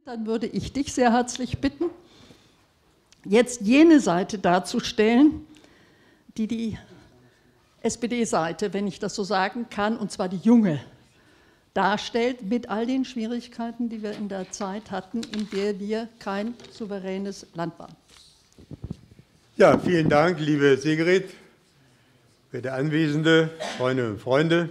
Dann würde ich dich sehr herzlich bitten, jetzt jene Seite darzustellen, die SPD-Seite, wenn ich das so sagen kann, und zwar die junge, darstellt, mit all den Schwierigkeiten, die wir in der Zeit hatten, in der wir kein souveränes Land waren. Ja, vielen Dank, liebe Sigrid, werte Anwesende, Freundinnen und Freunde.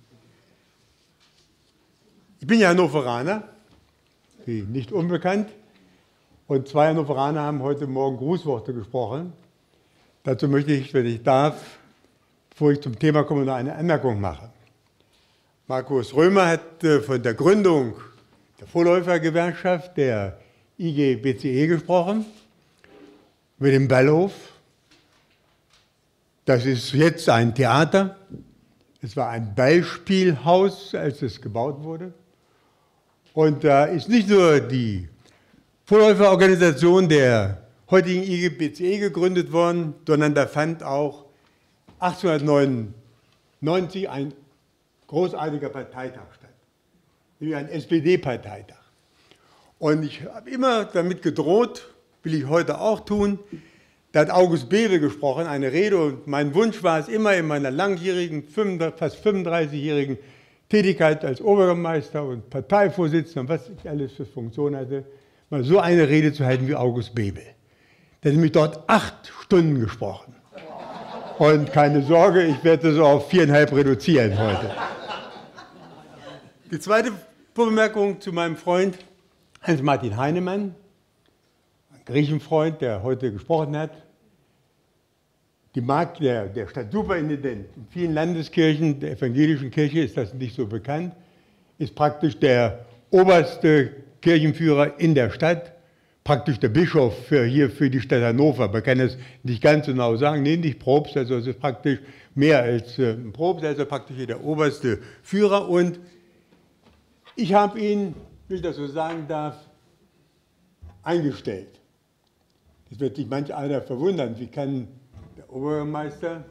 Ich bin ja Hannoveraner, wie nicht unbekannt, und zwei Hannoveraner haben heute Morgen Grußworte gesprochen. Dazu möchte ich, wenn ich darf, bevor ich zum Thema komme, noch eine Anmerkung machen. Markus Römer hat von der Gründung der Vorläufergewerkschaft, der IG BCE, gesprochen, mit dem Ballhof. Das ist jetzt ein Theater. Es war ein Ballspielhaus, als es gebaut wurde. Und da ist nicht nur die Vorläuferorganisation der heutigen IG BCE gegründet worden, sondern da fand auch 1899 ein großartiger Parteitag statt, nämlich ein SPD-Parteitag. Und ich habe immer damit gedroht, will ich heute auch tun, da hat August Bebel gesprochen, eine Rede, und mein Wunsch war es immer in meiner langjährigen, fast 35-jährigen Tätigkeit als Oberbürgermeister und Parteivorsitzender und was ich alles für Funktionen hatte, mal so eine Rede zu halten wie August Bebel. Der hat nämlich dort 8 Stunden gesprochen. Und keine Sorge, ich werde so auf 4,5 reduzieren heute. Die zweite Bemerkung zu meinem Freund Hans-Martin Heinemann, ein Griechenfreund, der heute gesprochen hat. Die Mark der Stadtsuperintendent in vielen Landeskirchen, der evangelischen Kirche ist das nicht so bekannt, ist praktisch der oberste Kirchenführer in der Stadt, praktisch der Bischof für die Stadt Hannover. Man kann es nicht ganz genau sagen, nee, nicht Propst, also es ist praktisch mehr als ein Propst, also praktisch der oberste Führer. Und ich habe ihn, wenn ich das so sagen darf, eingestellt. Das wird sich manch einer verwundern, wie kann der Oberbürgermeister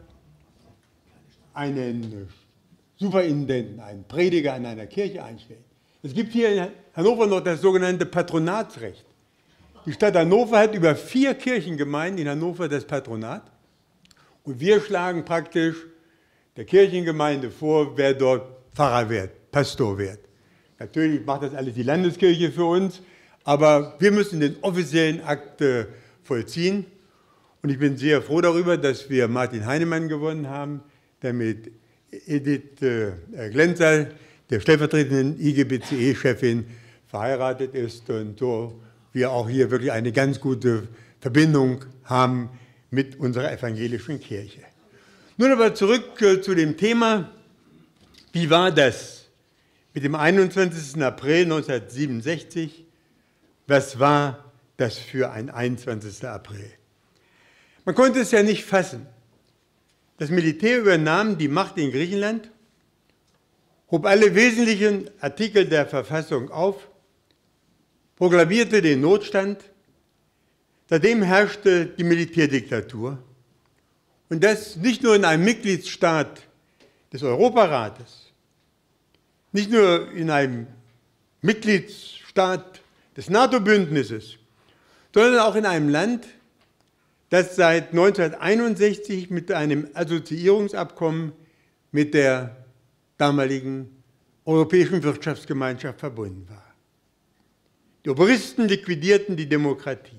einen Superintendenten, einen Prediger in einer Kirche einstellen. Es gibt hier in Hannover noch das sogenannte Patronatsrecht. Die Stadt Hannover hat über 4 Kirchengemeinden in Hannover das Patronat. Und wir schlagen praktisch der Kirchengemeinde vor, wer dort Pfarrer wird, Pastor wird. Natürlich macht das alles die Landeskirche für uns, aber wir müssen den offiziellen Akt vollziehen. Und ich bin sehr froh darüber, dass wir Martin Heinemann gewonnen haben, der mit Edith Glenzal, der stellvertretenden IG BCE-Chefin, verheiratet ist und so wir auch hier wirklich eine ganz gute Verbindung haben mit unserer evangelischen Kirche. Nun aber zurück zu dem Thema, wie war das mit dem 21. April 1967? Was war das für ein 21. April? Man konnte es ja nicht fassen. Das Militär übernahm die Macht in Griechenland, hob alle wesentlichen Artikel der Verfassung auf, proklamierte den Notstand. Seitdem herrschte die Militärdiktatur. Und das nicht nur in einem Mitgliedsstaat des Europarates, nicht nur in einem Mitgliedsstaat des NATO-Bündnisses, sondern auch in einem Land, das seit 1961 mit einem Assoziierungsabkommen mit der damaligen Europäischen Wirtschaftsgemeinschaft verbunden war. Die Obristen liquidierten die Demokratie.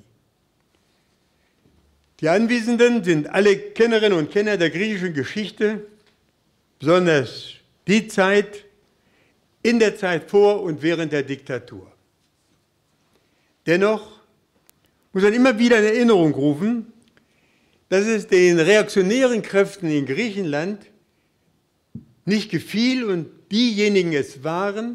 Die Anwesenden sind alle Kennerinnen und Kenner der griechischen Geschichte, besonders die Zeit, in der Zeit vor und während der Diktatur. Dennoch muss man immer wieder in Erinnerung rufen, dass es den reaktionären Kräften in Griechenland nicht gefiel und diejenigen es waren,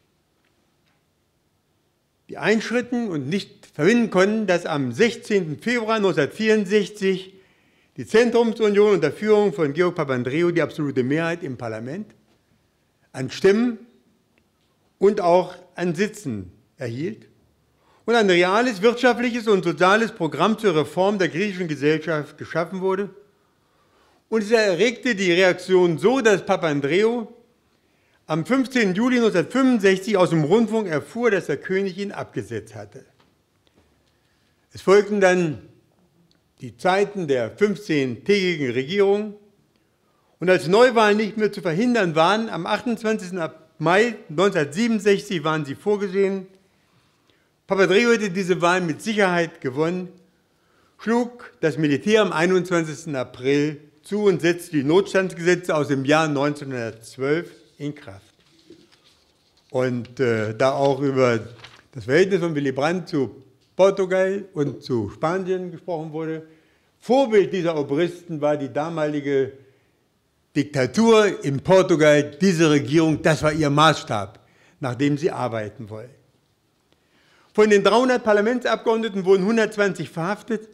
die einschritten und nicht verhindern konnten, dass am 16. Februar 1964 die Zentrumsunion unter Führung von Georg Papandreou die absolute Mehrheit im Parlament an Stimmen und auch an Sitzen erhielt und ein reales wirtschaftliches und soziales Programm zur Reform der griechischen Gesellschaft geschaffen wurde. Und es erregte die Reaktion so, dass Papandreou am 15. Juli 1965 aus dem Rundfunk erfuhr, dass der König ihn abgesetzt hatte. Es folgten dann die Zeiten der 15-tägigen Regierung und als Neuwahlen nicht mehr zu verhindern waren, am 28. Mai 1967 waren sie vorgesehen. Papandreou hätte diese Wahl mit Sicherheit gewonnen, schlug das Militär am 21. April zu und setzte die Notstandsgesetze aus dem Jahr 1912 in Kraft. Und da auch über das Verhältnis von Willy Brandt zu Portugal und zu Spanien gesprochen wurde, Vorbild dieser Obristen war die damalige Diktatur in Portugal. Diese Regierung, das war ihr Maßstab, nach dem sie arbeiten wollen. Von den 300 Parlamentsabgeordneten wurden 120 verhaftet,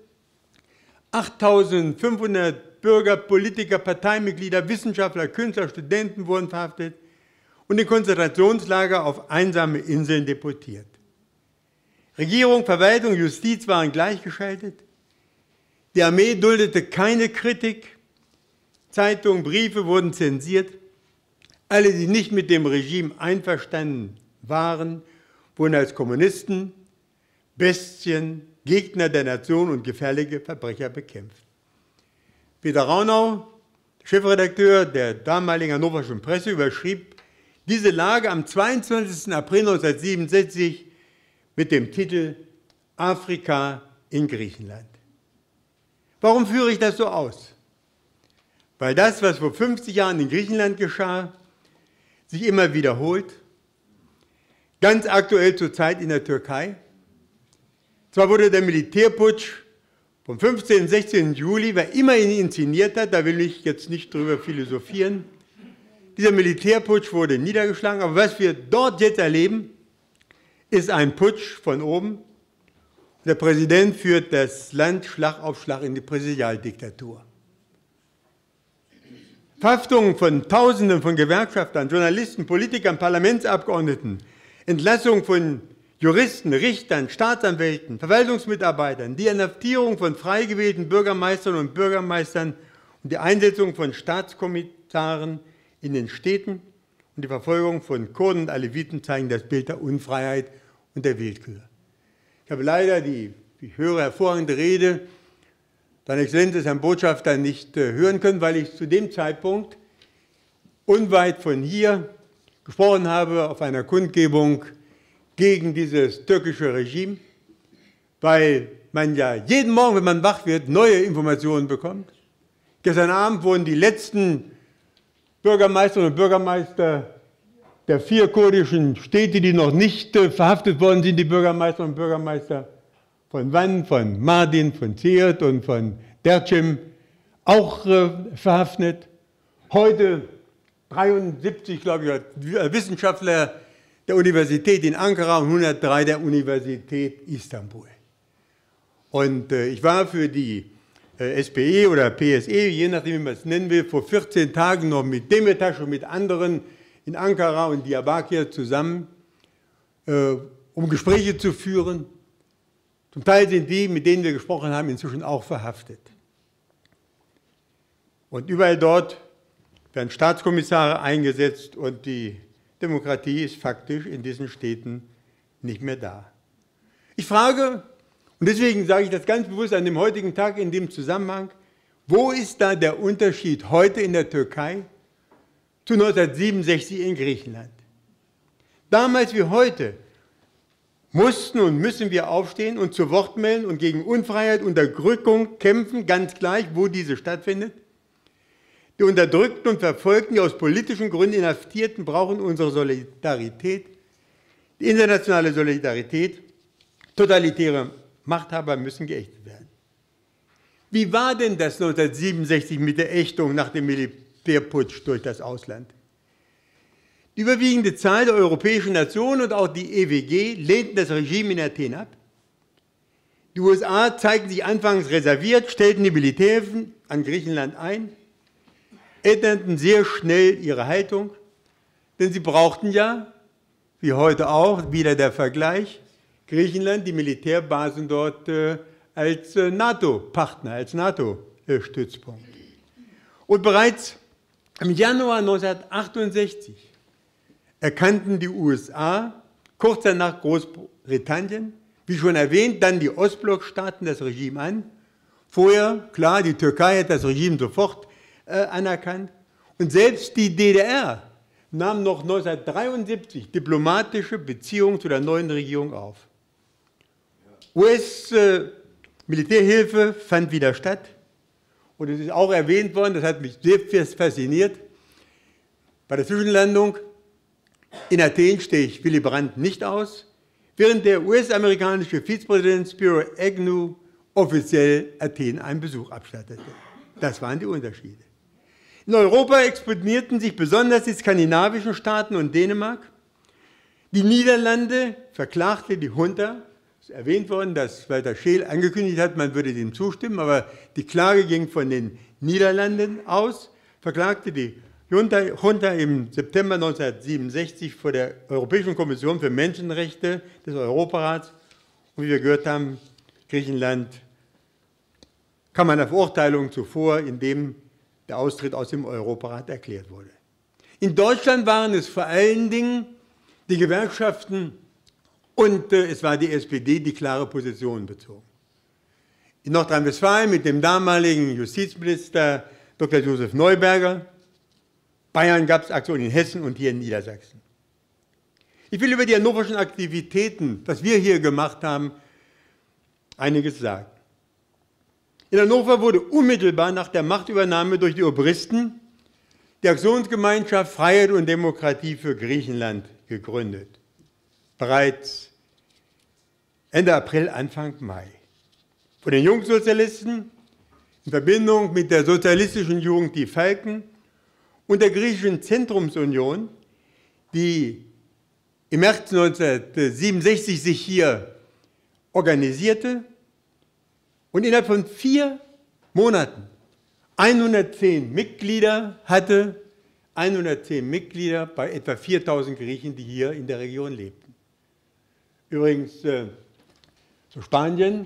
8.500 Bürger, Politiker, Parteimitglieder, Wissenschaftler, Künstler, Studenten wurden verhaftet und in Konzentrationslager auf einsame Inseln deportiert. Regierung, Verwaltung, Justiz waren gleichgeschaltet. Die Armee duldete keine Kritik. Zeitungen, Briefe wurden zensiert. Alle, die nicht mit dem Regime einverstanden waren, wurden als Kommunisten, Bestien, Gegner der Nation und gefährliche Verbrecher bekämpft. Peter Raunau, Chefredakteur der damaligen Hannoverschen Presse, überschrieb diese Lage am 22. April 1967 mit dem Titel Afrika in Griechenland. Warum führe ich das so aus? Weil das, was vor 50 Jahren in Griechenland geschah, sich immer wiederholt, ganz aktuell zurzeit in der Türkei. Zwar wurde der Militärputsch vom 15. und 16. Juli, wer immer ihn inszeniert hat, da will ich jetzt nicht drüber philosophieren, dieser Militärputsch wurde niedergeschlagen, aber was wir dort jetzt erleben, ist ein Putsch von oben. Der Präsident führt das Land Schlag auf Schlag in die Präsidialdiktatur. Verhaftungen von Tausenden von Gewerkschaftern, Journalisten, Politikern, Parlamentsabgeordneten, Entlassung von Juristen, Richtern, Staatsanwälten, Verwaltungsmitarbeitern, die Inhaftierung von frei gewählten Bürgermeistern und Bürgermeistern und die Einsetzung von Staatskommissaren in den Städten und die Verfolgung von Kurden und Aleviten zeigen das Bild der Unfreiheit und der Willkür. Ich habe leider die, ich höre, hervorragende Rede Seiner Exzellenz des Herrn Botschafter nicht hören können, weil ich zu dem Zeitpunkt unweit von hier gesprochen habe auf einer Kundgebung gegen dieses türkische Regime, weil man ja jeden Morgen, wenn man wach wird, neue Informationen bekommt. Gestern Abend wurden die letzten Bürgermeisterinnen und Bürgermeister der 4 kurdischen Städte, die noch nicht verhaftet worden sind, die Bürgermeisterinnen und Bürgermeister von Van, von Mardin, von Siirt und von Dercim, auch verhaftet. Heute 73, glaube ich, Wissenschaftler der Universität in Ankara und 103 der Universität Istanbul. Und ich war für die SPE oder PSE, je nachdem, wie man es nennen will, vor 14 Tagen noch mit Demirtaş und mit anderen in Ankara und Diyarbakir zusammen, um Gespräche zu führen. Zum Teil sind die, mit denen wir gesprochen haben, inzwischen auch verhaftet. Und überall dort werden Staatskommissare eingesetzt und die Demokratie ist faktisch in diesen Städten nicht mehr da. Ich frage, und deswegen sage ich das ganz bewusst an dem heutigen Tag in dem Zusammenhang, wo ist da der Unterschied heute in der Türkei zu 1967 in Griechenland? Damals wie heute mussten und müssen wir aufstehen und zu Wort melden und gegen Unfreiheit, Unterdrückung kämpfen, ganz gleich, wo diese stattfindet. Die Unterdrückten und Verfolgten, die aus politischen Gründen Inhaftierten, brauchen unsere Solidarität, die internationale Solidarität. Totalitäre Machthaber müssen geächtet werden. Wie war denn das 1967 mit der Ächtung nach dem Militärputsch durch das Ausland? Die überwiegende Zahl der europäischen Nationen und auch die EWG lehnten das Regime in Athen ab. Die USA zeigten sich anfangs reserviert, stellten die Militärhilfen an Griechenland ein, änderten sehr schnell ihre Haltung, denn sie brauchten ja, wie heute auch, wieder der Vergleich, Griechenland, die Militärbasen dort als NATO-Partner, als NATO-Stützpunkt. Und bereits im Januar 1968 erkannten die USA, kurz danach Großbritannien, wie schon erwähnt, dann die Ostblockstaaten das Regime an. Vorher, klar, die Türkei hat das Regime sofort anerkannt. Und selbst die DDR nahm noch 1973 diplomatische Beziehungen zu der neuen Regierung auf. US-Militärhilfe fand wieder statt. Und es ist auch erwähnt worden, das hat mich sehr fasziniert, bei der Zwischenlandung in Athen stehe ich Willy Brandt nicht aus, während der US-amerikanische Vizepräsident Spiro Agnew offiziell Athen einen Besuch abstattete. Das waren die Unterschiede. In Europa exponierten sich besonders die skandinavischen Staaten und Dänemark. Die Niederlande verklagte die Junta. Es ist erwähnt worden, dass Walter Scheel angekündigt hat, man würde dem zustimmen, aber die Klage ging von den Niederlanden aus, verklagte die Junta im September 1967 vor der Europäischen Kommission für Menschenrechte des Europarats. Und wie wir gehört haben, Griechenland kam einer Verurteilung zuvor, indem der Austritt aus dem Europarat erklärt wurde. In Deutschland waren es vor allen Dingen die Gewerkschaften und es war die SPD, die klare Positionen bezogen. In Nordrhein-Westfalen mit dem damaligen Justizminister Dr. Josef Neuberger, Bayern gab es Aktionen in Hessen und hier in Niedersachsen. Ich will über die hannoverschen Aktivitäten, was wir hier gemacht haben, einiges sagen. In Hannover wurde unmittelbar nach der Machtübernahme durch die Obristen die Aktionsgemeinschaft Freiheit und Demokratie für Griechenland gegründet. Bereits Ende April, Anfang Mai. Von den Jungsozialisten in Verbindung mit der sozialistischen Jugend Die Falken und der griechischen Zentrumsunion, die im März 1967 sich hier organisierte und innerhalb von 4 Monaten 110 Mitglieder hatte, 110 Mitglieder bei etwa 4.000 Griechen, die hier in der Region lebten. Übrigens zu Spanien.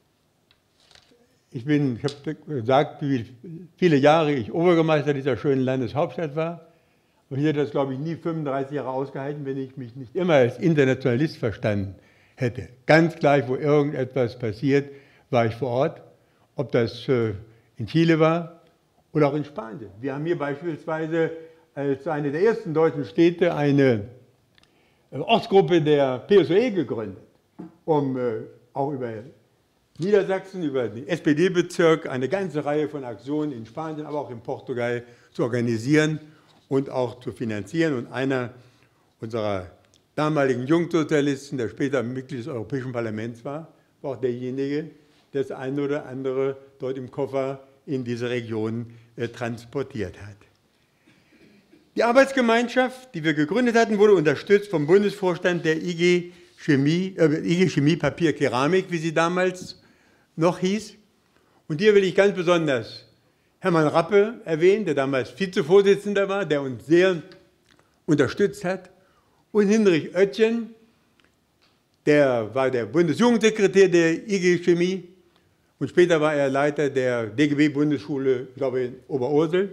Ich habe gesagt, wie viele Jahre ich Oberbürgermeister dieser schönen Landeshauptstadt war. Und ich hätte das, glaube ich, nie 35 Jahre ausgehalten, wenn ich mich nicht immer als Internationalist verstanden hätte. Ganz gleich, wo irgendetwas passiert, war ich vor Ort. Ob das in Chile war oder auch in Spanien. Wir haben hier beispielsweise als eine der ersten deutschen Städte eine Ortsgruppe der PSOE gegründet, um auch über Niedersachsen, über den SPD-Bezirk eine ganze Reihe von Aktionen in Spanien, aber auch in Portugal zu organisieren und auch zu finanzieren. Und einer unserer damaligen Jungsozialisten, der später Mitglied des Europäischen Parlaments war auch derjenige, der das eine oder andere dort im Koffer in diese Region transportiert hat. Die Arbeitsgemeinschaft, die wir gegründet hatten, wurde unterstützt vom Bundesvorstand der IG Chemie, Papier, Keramik, wie sie damals noch hieß. Und hier will ich ganz besonders Hermann Rappe erwähnen, der damals Vizevorsitzender war, der uns sehr unterstützt hat. Und Hinrich Oettchen, der war der Bundesjugendsekretär der IG Chemie und später war er Leiter der DGB-Bundesschule, ich glaube in Oberursel.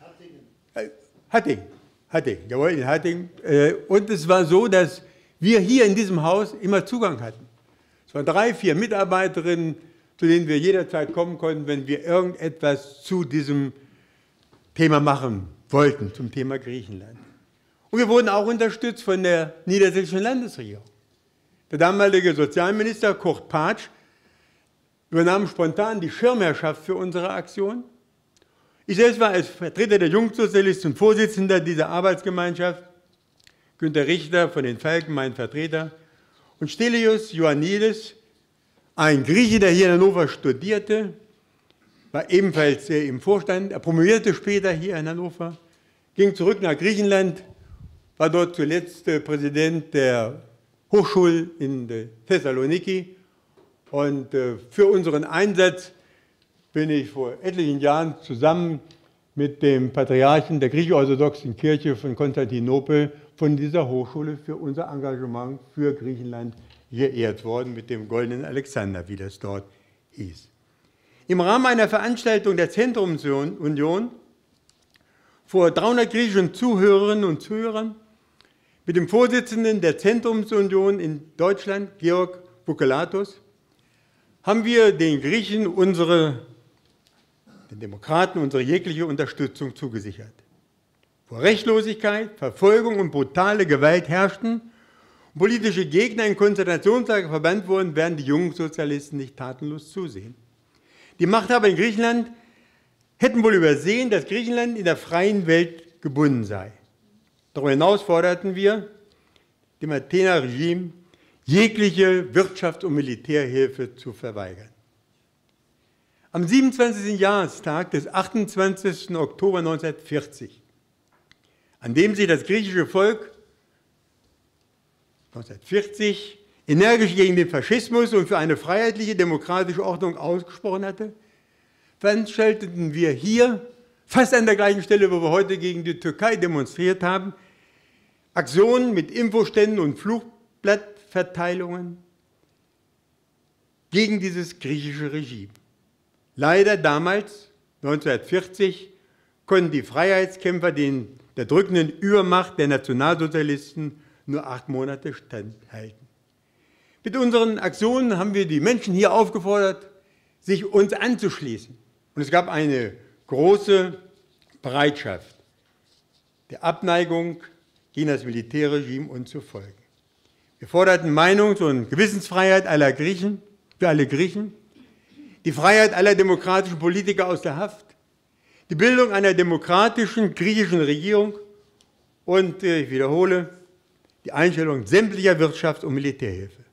Hattingen, jawohl, in Hattingen. Und es war so, dass wir hier in diesem Haus immer Zugang hatten. Es waren 3, 4 Mitarbeiterinnen, zu denen wir jederzeit kommen konnten, wenn wir irgendetwas zu diesem Thema machen wollten, zum Thema Griechenland. Und wir wurden auch unterstützt von der niedersächsischen Landesregierung. Der damalige Sozialminister Kurt Patsch übernahm spontan die Schirmherrschaft für unsere Aktion. Ich selbst war als Vertreter der Jungsozialisten Vorsitzender dieser Arbeitsgemeinschaft, Günter Richter von den Falken, mein Vertreter, und Stelios Ioannidis, ein Grieche, der hier in Hannover studierte, war ebenfalls im Vorstand. Er promovierte später hier in Hannover, ging zurück nach Griechenland, war dort zuletzt Präsident der Hochschule in Thessaloniki. Und für unseren Einsatz bin ich vor etlichen Jahren zusammen mit dem Patriarchen der griechisch-orthodoxen Kirche von Konstantinopel von dieser Hochschule für unser Engagement für Griechenland geehrt worden, mit dem Goldenen Alexander, wie das dort hieß. Im Rahmen einer Veranstaltung der Zentrumsunion vor 300 griechischen Zuhörerinnen und Zuhörern mit dem Vorsitzenden der Zentrumsunion in Deutschland, Georg Boukelatos, haben wir den Griechen den Demokraten unsere jegliche Unterstützung zugesichert. Wo Rechtlosigkeit, Verfolgung und brutale Gewalt herrschten und politische Gegner in Konzentrationslager verbannt wurden, werden die jungen Sozialisten nicht tatenlos zusehen. Die Machthaber in Griechenland hätten wohl übersehen, dass Griechenland in der freien Welt gebunden sei. Darüber hinaus forderten wir dem Athener Regime, jegliche Wirtschafts- und Militärhilfe zu verweigern. Am 27. Jahrestag des 28. Oktober 1940, an dem sich das griechische Volk 1940 energisch gegen den Faschismus und für eine freiheitliche, demokratische Ordnung ausgesprochen hatte, veranstalteten wir hier, fast an der gleichen Stelle, wo wir heute gegen die Türkei demonstriert haben, Aktionen mit Infoständen und Flugblattverteilungen gegen dieses griechische Regime. Leider damals, 1940, konnten die Freiheitskämpfer der drückenden Übermacht der Nationalsozialisten nur 8 Monate standhalten. Mit unseren Aktionen haben wir die Menschen hier aufgefordert, sich uns anzuschließen. Und es gab eine große Bereitschaft der Abneigung gegen das Militärregime uns zu folgen. Wir forderten Meinungs- und Gewissensfreiheit aller Griechen, für alle Griechen, die Freiheit aller demokratischen Politiker aus der Haft, die Bildung einer demokratischen griechischen Regierung und, ich wiederhole, die Einstellung sämtlicher Wirtschafts- und Militärhilfe.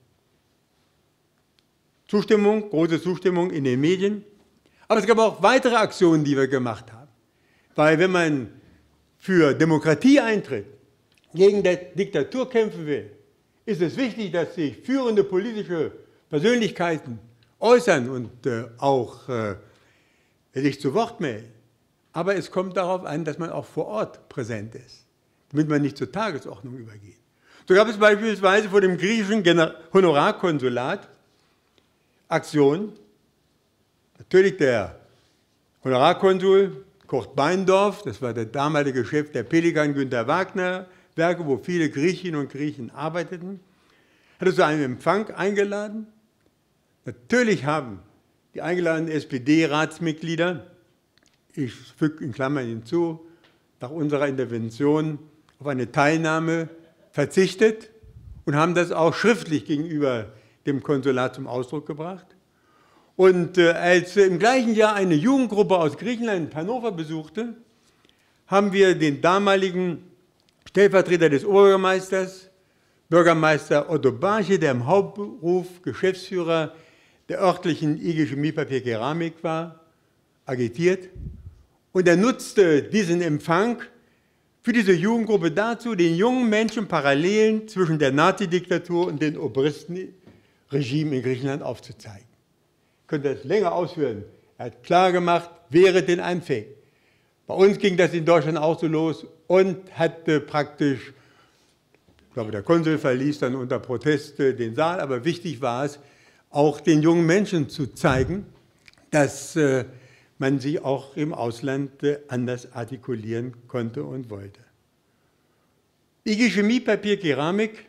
Zustimmung, große Zustimmung in den Medien, aber es gab auch weitere Aktionen, die wir gemacht haben. Weil wenn man für Demokratie eintritt, gegen die Diktatur kämpfen will, ist es wichtig, dass sich führende politische Persönlichkeiten äußern und auch sich zu Wort melden. Aber es kommt darauf an, dass man auch vor Ort präsent ist, damit man nicht zur Tagesordnung übergeht. So gab es beispielsweise vor dem griechischen Honorarkonsulat Aktionen. Natürlich der Honorarkonsul Kurt Beindorf, das war der damalige Chef der Pelikan Günter Wagner Werke, wo viele Griechinnen und Griechen arbeiteten, hatte zu einem Empfang eingeladen. Natürlich haben die eingeladenen SPD-Ratsmitglieder, ich füge in Klammern hinzu, nach unserer Intervention auf eine Teilnahme verzichtet und haben das auch schriftlich gegenüber dem Konsulat zum Ausdruck gebracht. Und als im gleichen Jahr eine Jugendgruppe aus Griechenland Hannover besuchte, haben wir den damaligen Stellvertreter des Oberbürgermeisters, Bürgermeister Otto Barche, der im Hauptberuf Geschäftsführer der örtlichen IG Chemiepapier Keramik war, agitiert. Und er nutzte diesen Empfang für diese Jugendgruppe dazu, den jungen Menschen Parallelen zwischen der Nazi-Diktatur und dem Obristenregime in Griechenland aufzuzeigen. Ich könnte das länger ausführen. Er hat klargemacht, während den Anfängen. Bei uns ging das in Deutschland auch so los und hatte praktisch, ich glaube, der Konsul verließ dann unter Protest den Saal, aber wichtig war es, auch den jungen Menschen zu zeigen, dass man sich auch im Ausland anders artikulieren konnte und wollte. IG Chemie, Papier, Keramik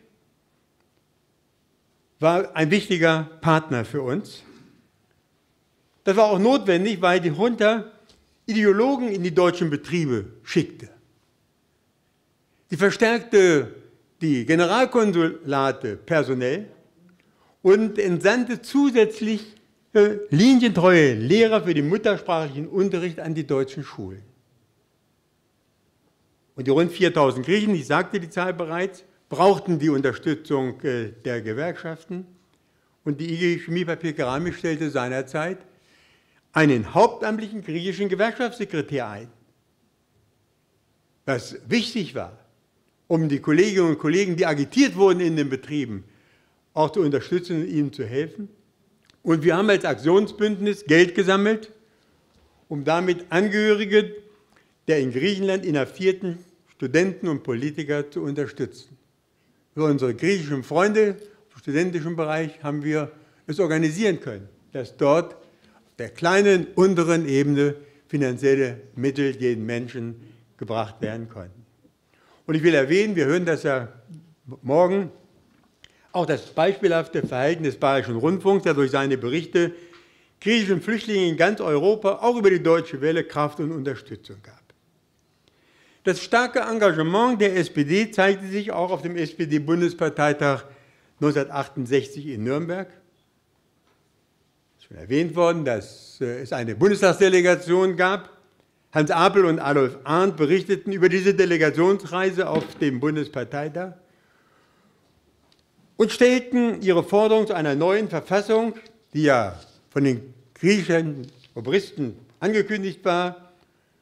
war ein wichtiger Partner für uns. Das war auch notwendig, weil die Junta Ideologen in die deutschen Betriebe schickte. Sie verstärkte die Generalkonsulate personell und entsandte zusätzlich linientreue Lehrer für den muttersprachlichen Unterricht an die deutschen Schulen. Und die rund 4000 Griechen, ich sagte die Zahl bereits, brauchten die Unterstützung der Gewerkschaften. Und die IG Chemie, Papier, Keramik stellte seinerzeit einen hauptamtlichen griechischen Gewerkschaftssekretär ein. Was wichtig war, um die Kolleginnen und Kollegen, die agitiert wurden in den Betrieben, auch zu unterstützen und ihnen zu helfen. Und wir haben als Aktionsbündnis Geld gesammelt, um damit Angehörige der in Griechenland inhaftierten Studenten und Politiker zu unterstützen. Für unsere griechischen Freunde im studentischen Bereich haben wir es organisieren können, dass dort auf der kleinen unteren Ebene finanzielle Mittel jeden Menschen gebracht werden konnten. Und ich will erwähnen, wir hören das ja Morgen auch das beispielhafte Verhalten des Bayerischen Rundfunks, der durch seine Berichte griechischen Flüchtlingen in ganz Europa, auch über die Deutsche Welle, Kraft und Unterstützung gab. Das starke Engagement der SPD zeigte sich auch auf dem SPD-Bundesparteitag 1968 in Nürnberg. Es ist schon erwähnt worden, dass es eine Bundestagsdelegation gab. Hans Apel und Adolf Arndt berichteten über diese Delegationsreise auf dem Bundesparteitag und stellten ihre Forderung zu einer neuen Verfassung, die ja von den griechischen Obristen angekündigt war,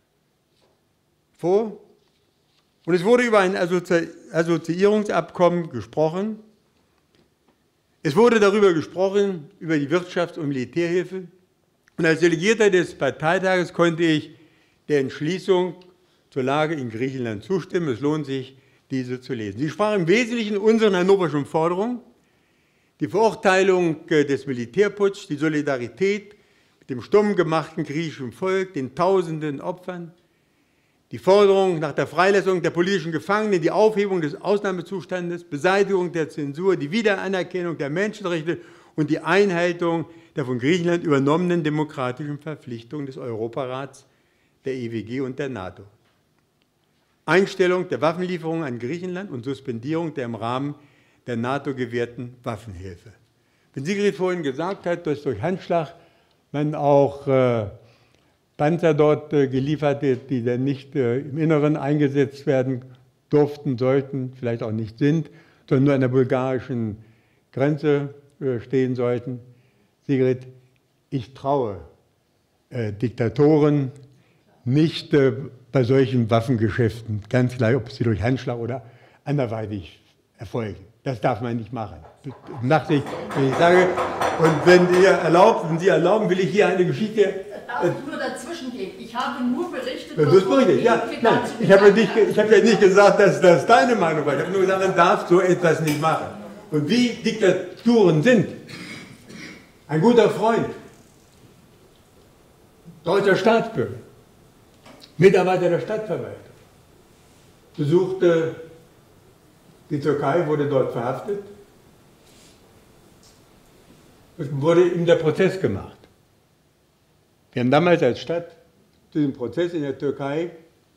vor. Und es wurde über ein Assoziierungsabkommen gesprochen. Es wurde darüber gesprochen, über die Wirtschafts- und Militärhilfe. Und als Delegierter des Parteitages konnte ich der Entschließung zur Lage in Griechenland zustimmen. Es lohnt sich, diese zu lesen. Sie sprach im Wesentlichen unseren hannoverschen Forderungen, die Verurteilung des Militärputsches, die Solidarität mit dem stumm gemachten griechischen Volk, den tausenden Opfern, die Forderung nach der Freilassung der politischen Gefangenen, die Aufhebung des Ausnahmezustandes, Beseitigung der Zensur, die Wiederanerkennung der Menschenrechte und die Einhaltung der von Griechenland übernommenen demokratischen Verpflichtungen des Europarats, der EWG und der NATO. Einstellung der Waffenlieferungen an Griechenland und Suspendierung der im Rahmen der NATO gewährten Waffenhilfe. Wenn Sigrid vorhin gesagt hat, dass durch Handschlag man auch Panzer dort geliefert wird, die dann nicht im Inneren eingesetzt werden durften, sollten, vielleicht auch nicht sind, sondern nur an der bulgarischen Grenze stehen sollten. Sigrid, ich traue Diktatoren nicht bei solchen Waffengeschäften, ganz gleich, ob sie durch Handschlag oder anderweitig erfolgen. Das darf man nicht machen. Nachsicht, wenn ich sage, und wenn Sie erlauben, will ich hier eine Geschichte. Darf ich nur dazwischen gehen? Ich habe nur berichtet, ich habe ja nicht gesagt, dass das deine Meinung war. Ich habe nur gesagt, man darf so etwas nicht machen. Und wie Diktaturen sind, ein guter Freund, deutscher Staatsbürger, Mitarbeiter der Stadtverwaltung, besuchte die Türkei, wurde dort verhaftet. Es wurde ihm der Prozess gemacht. Wir haben damals als Stadt zu dem Prozess in der Türkei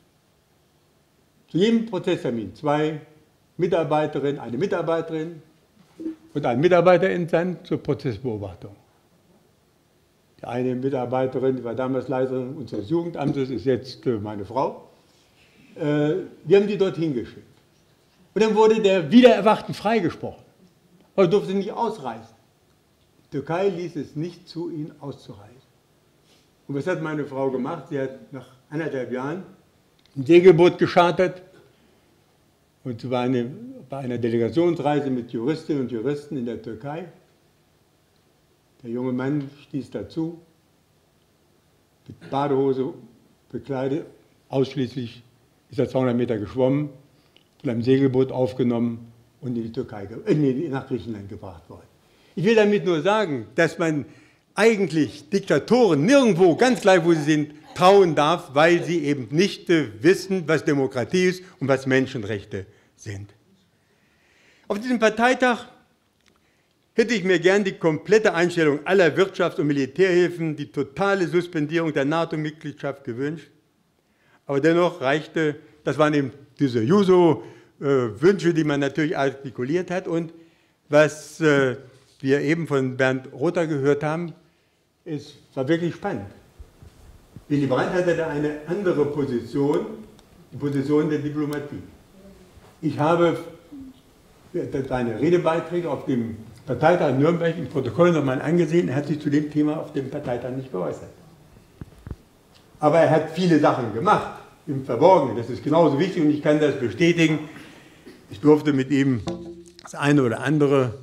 zu jedem Prozesstermin 2 Mitarbeiterinnen, eine Mitarbeiterin und einen Mitarbeiter entsandt zur Prozessbeobachtung. Die eine Mitarbeiterin, die war damals Leiterin unseres Jugendamtes, ist jetzt meine Frau. Wir haben die dorthin geschickt. Und dann wurde der Wiedererwachten freigesprochen. Aber durfte nicht ausreisen. Die Türkei ließ es nicht zu, ihn auszureisen. Und was hat meine Frau gemacht? Sie hat nach 1,5 Jahren ein Segelboot geschartert und sie war bei einer Delegationsreise mit Juristinnen und Juristen in der Türkei. Der junge Mann stieß dazu, mit Badehose bekleidet, ausschließlich ist er 200 Meter geschwommen, von einem Segelboot aufgenommen und in die Türkei, nach Griechenland gebracht worden. Ich will damit nur sagen, dass man eigentlich Diktatoren nirgendwo, ganz gleich wo sie sind, trauen darf, weil sie eben nicht wissen, was Demokratie ist und was Menschenrechte sind. Auf diesem Parteitag hätte ich mir gern die komplette Einstellung aller Wirtschafts- und Militärhilfen, die totale Suspendierung der NATO-Mitgliedschaft gewünscht. Aber dennoch reichte, das waren eben diese Juso-Wünsche, die man natürlich artikuliert hat. Und was wir eben von Bernd Rother gehört haben, es war wirklich spannend. Willy Brandt hatte da eine andere Position, die Position der Diplomatie. Ich habe seine Redebeiträge auf dem Parteitag in Nürnberg im Protokoll nochmal angesehen, er hat sich zu dem Thema auf dem Parteitag nicht geäußert. Aber er hat viele Sachen gemacht, im Verborgenen, das ist genauso wichtig und ich kann das bestätigen. Ich durfte mit ihm das eine oder andere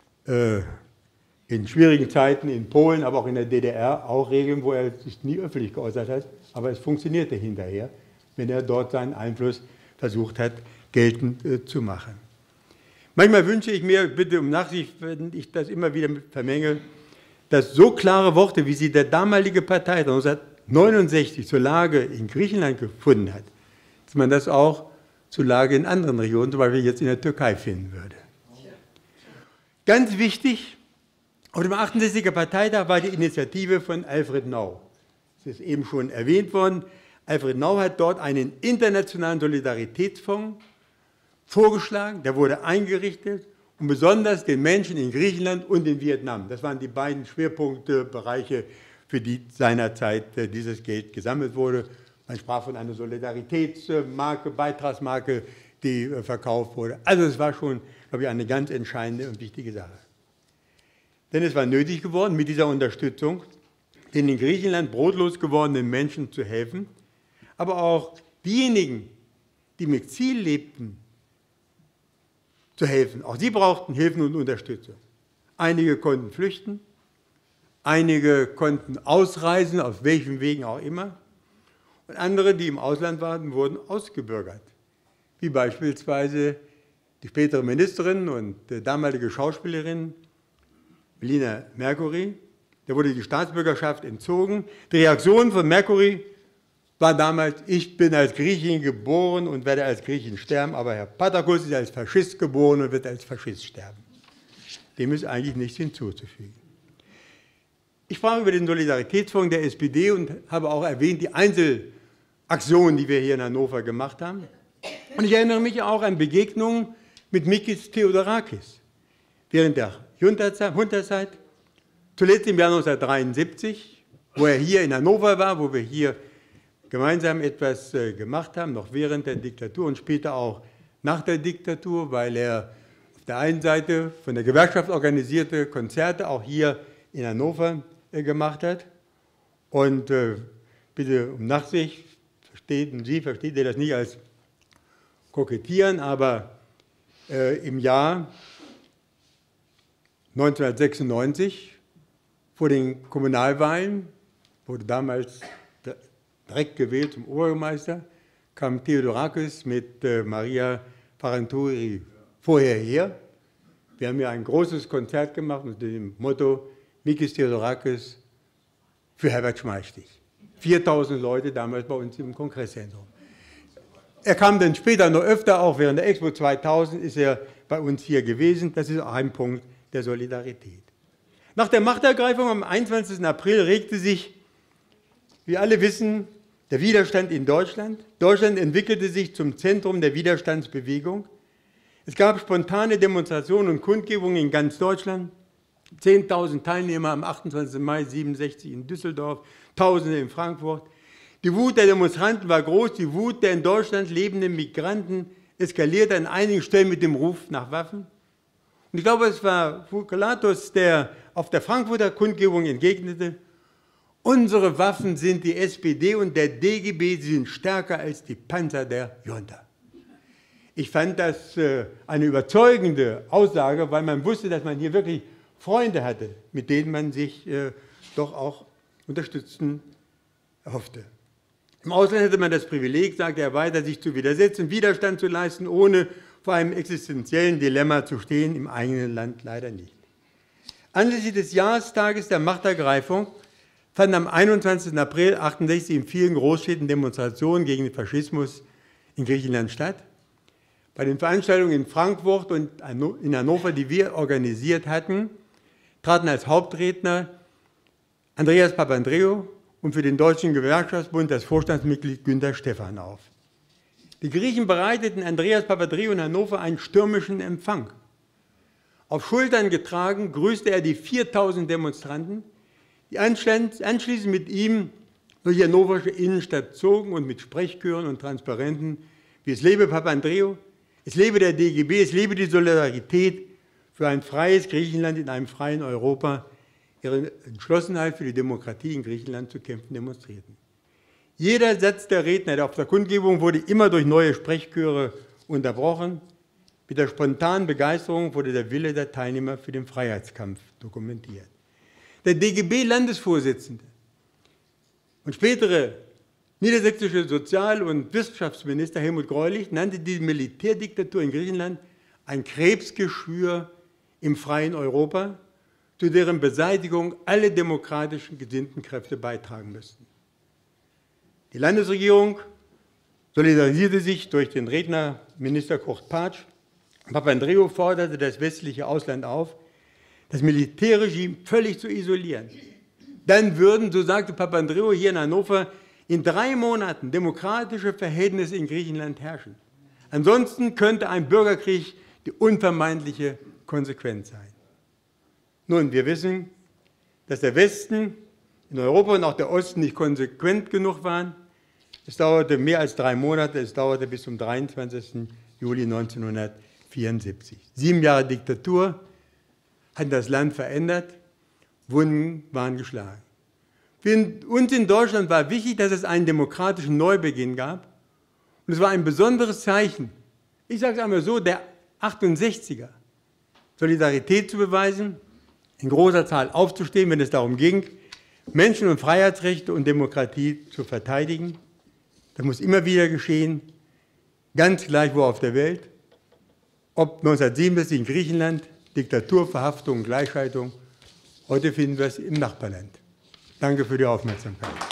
in schwierigen Zeiten in Polen, aber auch in der DDR auch regeln, wo er sich nie öffentlich geäußert hat, aber es funktionierte hinterher, wenn er dort seinen Einfluss versucht hat, geltend zu machen. Manchmal wünsche ich mir, bitte um Nachsicht, wenn ich das immer wieder vermenge, dass so klare Worte, wie sie der damalige Parteitag 1969 zur Lage in Griechenland gefunden hat, dass man das auch zur Lage in anderen Regionen, zum Beispiel jetzt in der Türkei, finden würde. Ganz wichtig, auf dem 68er Parteitag war die Initiative von Alfred Nau. Das ist eben schon erwähnt worden. Alfred Nau hat dort einen internationalen Solidaritätsfonds vorgeschlagen, der wurde eingerichtet und besonders den Menschen in Griechenland und in Vietnam. Das waren die beiden Schwerpunktbereiche, für die seinerzeit dieses Geld gesammelt wurde. Man sprach von einer Solidaritätsmarke, Beitragsmarke, die verkauft wurde. Also es war schon, glaube ich, eine ganz entscheidende und wichtige Sache. Denn es war nötig geworden, mit dieser Unterstützung den in Griechenland brotlos gewordenen Menschen zu helfen, aber auch diejenigen, die im Exil lebten, zu helfen. Auch sie brauchten Hilfen und Unterstützung. Einige konnten flüchten, einige konnten ausreisen, auf welchen Wegen auch immer. Und andere, die im Ausland waren, wurden ausgebürgert. Wie beispielsweise die spätere Ministerin und damalige Schauspielerin Melina Mercouri. Der wurde die Staatsbürgerschaft entzogen. Die Reaktion von Mercouri war damals: Ich bin als Griechin geboren und werde als Griechin sterben, aber Herr Patakos ist als Faschist geboren und wird als Faschist sterben. Dem ist eigentlich nichts hinzuzufügen. Ich sprach über den Solidaritätsfonds der SPD und habe auch erwähnt die Einzelaktionen, die wir hier in Hannover gemacht haben. Und ich erinnere mich auch an Begegnungen mit Mikis Theodorakis während der Junta-Zeit, zuletzt im Jahr 1973, wo er hier in Hannover war, wo wir hier gemeinsam etwas gemacht haben, noch während der Diktatur und später auch nach der Diktatur, weil er auf der einen Seite von der Gewerkschaft organisierte Konzerte auch hier in Hannover gemacht hat. Und bitte um Nachsicht, versteht ihr das nicht als Kokettieren, aber im Jahr 1996 vor den Kommunalwahlen wurde damals direkt gewählt zum Oberbürgermeister, kam Theodorakis mit Maria Parantouri vorher her. Wir haben hier ein großes Konzert gemacht mit dem Motto Mikis Theodorakis für Herbert Schmalstich. 4000 Leute damals bei uns im Kongresszentrum. Er kam dann später noch öfter, auch während der Expo 2000 ist er bei uns hier gewesen. Das ist auch ein Punkt der Solidarität. Nach der Machtergreifung am 21. April regte sich, wie alle wissen, der Widerstand in Deutschland. Deutschland entwickelte sich zum Zentrum der Widerstandsbewegung. Es gab spontane Demonstrationen und Kundgebungen in ganz Deutschland. 10.000 Teilnehmer am 28. Mai 1967 in Düsseldorf, Tausende in Frankfurt. Die Wut der Demonstranten war groß, die Wut der in Deutschland lebenden Migranten eskalierte an einigen Stellen mit dem Ruf nach Waffen. Und ich glaube, es war Foukelatos, der auf der Frankfurter Kundgebung entgegnete: Unsere Waffen sind die SPD und der DGB, sie sind stärker als die Panzer der Junta. Ich fand das eine überzeugende Aussage, weil man wusste, dass man hier wirklich Freunde hatte, mit denen man sich doch auch unterstützen hoffte. Im Ausland hätte man das Privileg, sagte er weiter, sich zu widersetzen, Widerstand zu leisten, ohne vor einem existenziellen Dilemma zu stehen, im eigenen Land leider nicht. Anlässlich des Jahrestages der Machtergreifung fanden am 21. April 1968 in vielen Großstädten Demonstrationen gegen den Faschismus in Griechenland statt. Bei den Veranstaltungen in Frankfurt und in Hannover, die wir organisiert hatten, traten als Hauptredner Andreas Papandreou und für den Deutschen Gewerkschaftsbund das Vorstandsmitglied Günter Stephan auf. Die Griechen bereiteten Andreas Papandreou in Hannover einen stürmischen Empfang. Auf Schultern getragen grüßte er die 4000 Demonstranten, die anschließend mit ihm durch die hannoversche Innenstadt zogen und mit Sprechchören und Transparenten wie "Es lebe Papandreou", "Es lebe der DGB", "Es lebe die Solidarität" für ein freies Griechenland in einem freien Europa ihre Entschlossenheit für die Demokratie in Griechenland zu kämpfen demonstrierten. Jeder Satz der Redner auf der Kundgebung wurde immer durch neue Sprechchöre unterbrochen. Mit der spontanen Begeisterung wurde der Wille der Teilnehmer für den Freiheitskampf dokumentiert. Der DGB-Landesvorsitzende und spätere niedersächsische Sozial- und Wissenschaftsminister Helmut Greulich nannte die Militärdiktatur in Griechenland ein Krebsgeschwür im freien Europa, zu deren Beseitigung alle demokratischen gesinnten Kräfte beitragen müssten. Die Landesregierung solidarisierte sich durch den Redner Minister Kurt-Patsch. Papandreou forderte das westliche Ausland auf, das Militärregime völlig zu isolieren. Dann würden, so sagte Papandreou hier in Hannover, in 3 Monaten demokratische Verhältnisse in Griechenland herrschen. Ansonsten könnte ein Bürgerkrieg die unvermeidliche Konsequenz sein. Nun, wir wissen, dass der Westen in Europa und auch der Osten nicht konsequent genug waren. Es dauerte mehr als 3 Monate, es dauerte bis zum 23. Juli 1974. 7 Jahre Diktatur hatten das Land verändert, Wunden waren geschlagen. Für uns in Deutschland war wichtig, dass es einen demokratischen Neubeginn gab. Und es war ein besonderes Zeichen, ich sage es einmal so, der 68er, Solidarität zu beweisen, in großer Zahl aufzustehen, wenn es darum ging, Menschen- und Freiheitsrechte und Demokratie zu verteidigen. Das muss immer wieder geschehen, ganz gleich wo auf der Welt, ob 1967 in Griechenland, Diktatur, Verhaftung, Gleichschaltung, heute finden wir es im Nachbarland. Danke für die Aufmerksamkeit.